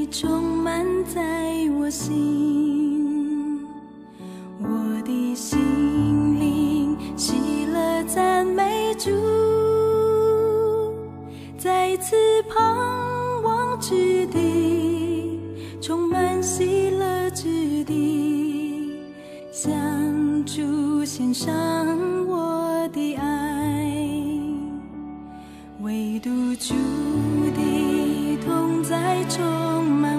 充满在我心，我的心灵喜乐赞美主，在此盼望之地，充满喜乐之地，向主献上我的爱，唯独主的同在充满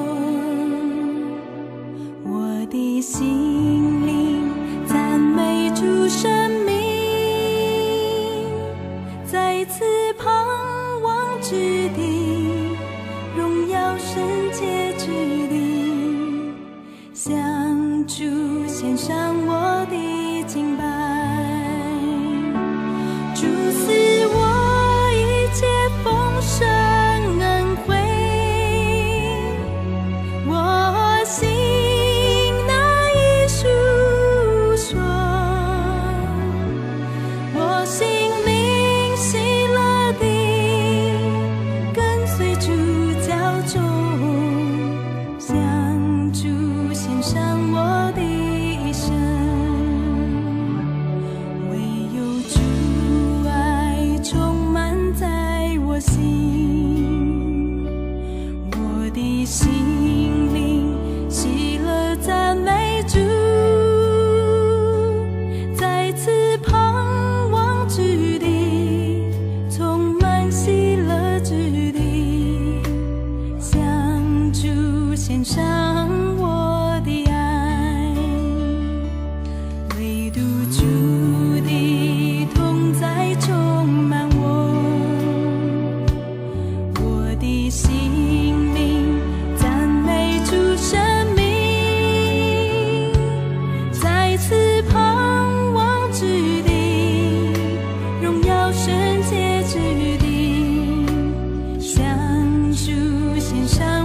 我的心灵赞美主生命，在此盼望之地，荣耀圣洁之地，向主献上我的敬拜。主赐我一切丰盛恩惠，我心难以述说，我心灵喜乐地跟随主教中，向主献上我的一生。唯有主爱充满在我心，我的心灵喜乐赞美主，在此盼望之地，充满喜乐之地，向主献上我的爱，唯独主的同在充满我的心灵赞美主生命，在此盼望之地，荣耀圣洁之地，向主献上